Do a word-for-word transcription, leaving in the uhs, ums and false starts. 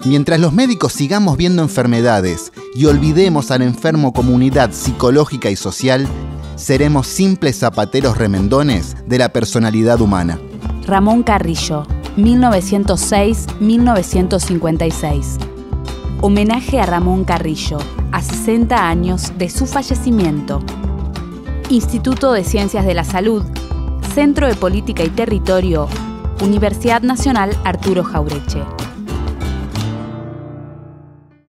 Mientras los médicos sigamos viendo enfermedades y olvidemos al enfermo como unidad psicológica y social, seremos simples zapateros remendones de la personalidad humana. Ramón Carrillo, mil novecientos seis a mil novecientos cincuenta y seis. Homenaje a Ramón Carrillo, a sesenta años de su fallecimiento. Instituto de Ciencias de la Salud, Centro de Política y Territorio, Universidad Nacional Arturo Jaureche.